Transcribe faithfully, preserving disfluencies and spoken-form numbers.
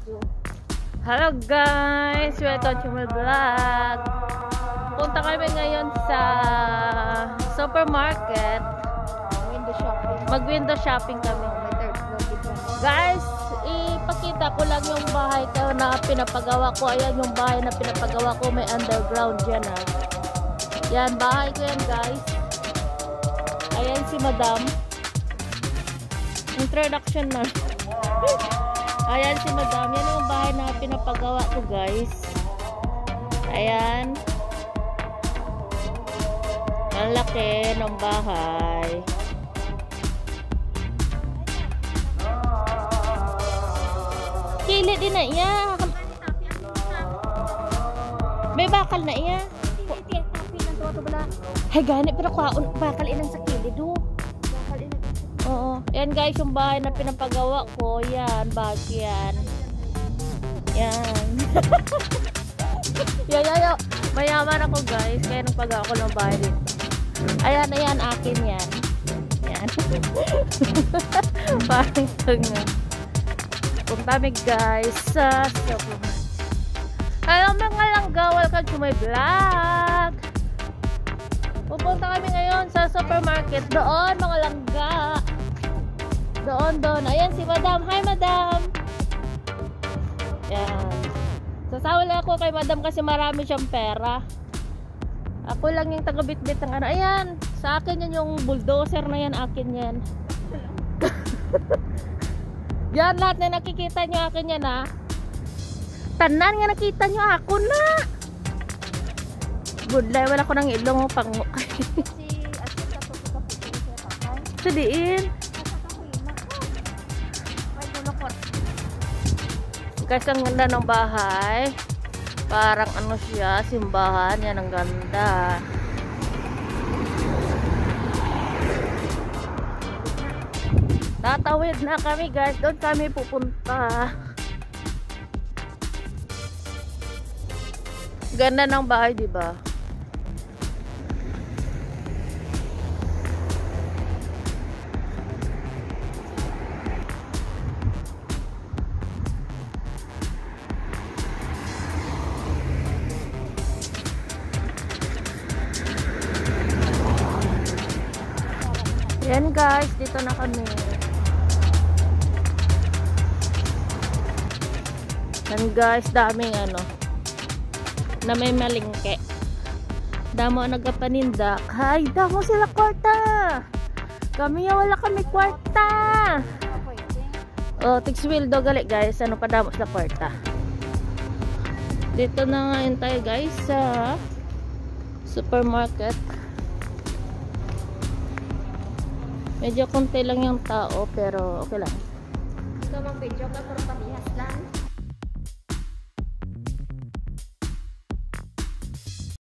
Hello guys! Welcome to my vlog. Punta kami ngayon sa supermarket. Window shopping. Mag window shopping kami. Guys, ipakita ko lang yung bahay ko na pinapagawa ko. Ayan yung bahay na pinapagawa ko. May underground dyan ah. Yan, bahay ko yan guys. Ayan si madam. Introduction na. Ayan si madam. Yan yung bahay na pinapagawa ko guys. Ayan. Ang laki ng bahay. Kili din na iya. May bakal na iya. Hay gani pero kaon bakal inang sa kili do. Oo. Yan guys yung bahay na pinapagawa ko. Yan, bagi yan. Yan. Yan, yan, yan. Mayaman ako guys. Kaya nang pagawa ko ng bahay dito. Ayan, ayan, akin yan. Yan. Parang tanga. Punta mi guys sa supermarket. Hello mga langga, welcome to my vlog. Pupunta kami ngayon sa supermarket. Doon mga langga. Doon, doon. Ayan si madam. Hi madam. Yan. Sasawala ako kay madam kasi marami siyang pera. Ako lang yung taga-bit-bit ng ano. Ayan. Sa akin yan yung bulldozer na yan. Akin yan. Yan lahat na nakikita nyo akin yan ha. Tanan nga nakita nyo ako na. Good life. Wala ko ng ilong pango. Sadiin. Guys, ang ganda ng bahay. Parang ano siya, simbahan. Yan ang ganda. Tatawid na kami guys. Doon kami pupunta. Ganda ng bahay, di ba? Yan guys, dito na kami. Yan guys, daming ano na may malingke. Damo ang nagpapanindak. Hay, damo sila kwarta. Kami ya wala kami kwarta. Oh, tigswildo gali guys. Ano pa damo sila kwarta. Dito na ngayon tayo guys sa supermarket. Medyo konti lang yung tao pero okay lang. Ito mang video ka pero kamihan.